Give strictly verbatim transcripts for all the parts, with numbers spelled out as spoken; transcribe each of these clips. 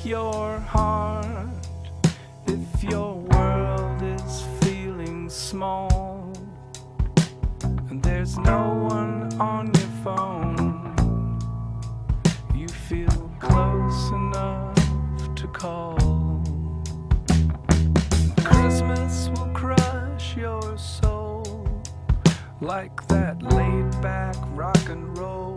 your heart if your world is feeling small and there's no one on your phone. You feel close enough to call. Christmas will crush your soul like that laid-back rock and roll.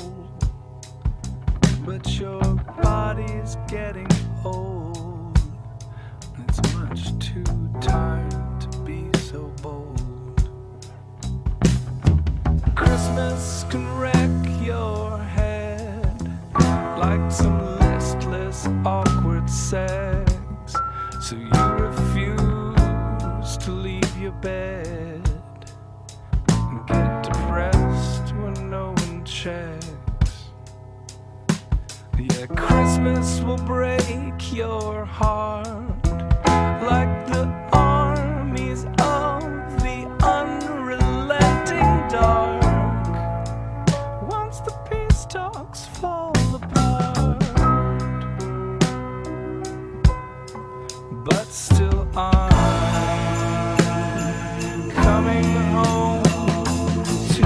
But your body's getting old, and it's much too tired to be so bold. Christmas can wreck your head like some listless, awkward sex. So you refuse to leave your bed and get depressed when no one checks. Yeah, Christmas will break your heart like the armies of the unrelenting dark. Once the peace talks fall apart, but still I'm coming home to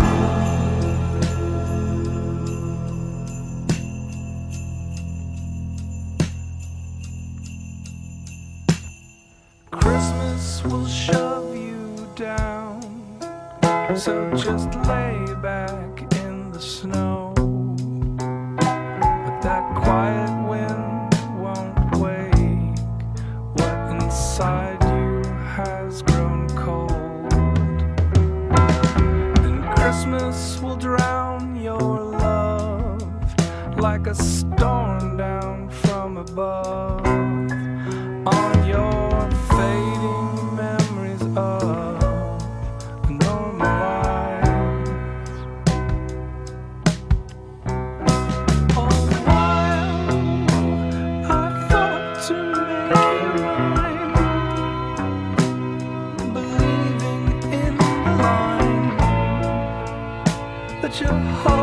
Christmas will shove you down, so just lay back in the snow. But that quiet wind won't wake what inside you has grown cold. And Christmas will drown your love like a storm down from above on your fading memories of a normal life. All the while I thought to make you mine, believing in the line that your heart